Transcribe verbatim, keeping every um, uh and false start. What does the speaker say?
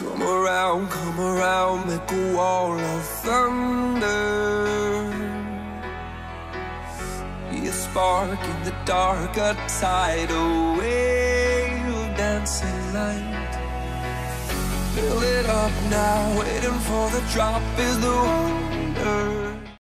Come around, come around, make a wall of thunder. Be a spark in the dark, a tidal wave of dancing light. Fill it up now, waiting for the drop is the wonder.